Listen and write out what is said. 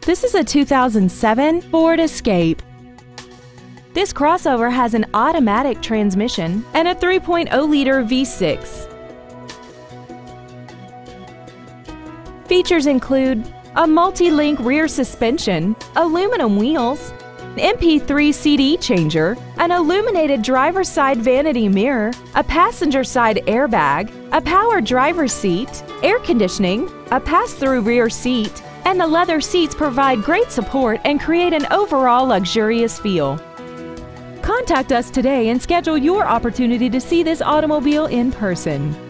This is a 2007 Ford Escape. This crossover has an automatic transmission and a 3.0-liter V6. Features include a multi-link rear suspension, aluminum wheels, an MP3 CD changer, an illuminated driver's side vanity mirror, a passenger side airbag, a power driver's seat, air conditioning, a pass-through rear seat, and the leather seats provide great support and create an overall luxurious feel. Contact us today and schedule your opportunity to see this automobile in person.